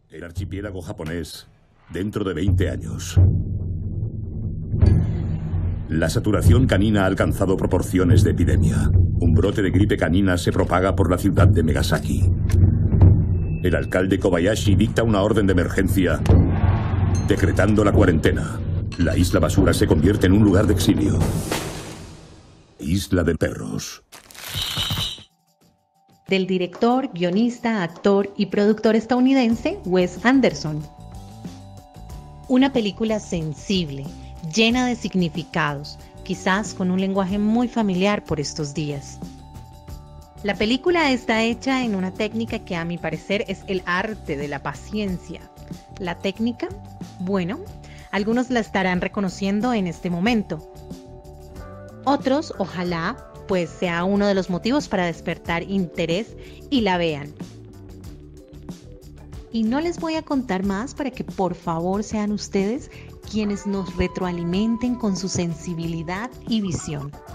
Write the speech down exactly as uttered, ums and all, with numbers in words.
El archipiélago japonés, dentro de veinte años. La saturación canina ha alcanzado proporciones de epidemia. Un brote de gripe canina se propaga por la ciudad de Megasaki. El alcalde Kobayashi dicta una orden de emergencia, decretando la cuarentena. La isla basura se convierte en un lugar de exilio. Isla de perros. Del director, guionista, actor y productor estadounidense Wes Anderson. Una película sensible, llena de significados, quizás con un lenguaje muy familiar por estos días. La película está hecha en una técnica que a mi parecer es el arte de la paciencia. ¿La técnica? Bueno, algunos la estarán reconociendo en este momento. Otros, ojalá, pues sea uno de los motivos para despertar interés y la vean. Y no les voy a contar más para que por favor sean ustedes quienes nos retroalimenten con su sensibilidad y visión.